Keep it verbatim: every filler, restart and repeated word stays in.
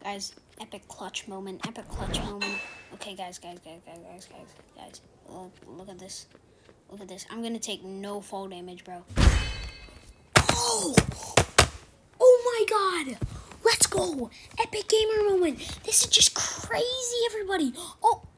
Guys, epic clutch moment, epic clutch moment. Okay, guys, guys, guys, guys, guys, guys, guys. Look, look at this. Look at this. I'm gonna take no fall damage, bro. Oh! Oh my god! Let's go! Epic gamer moment. This is just crazy, everybody. Oh!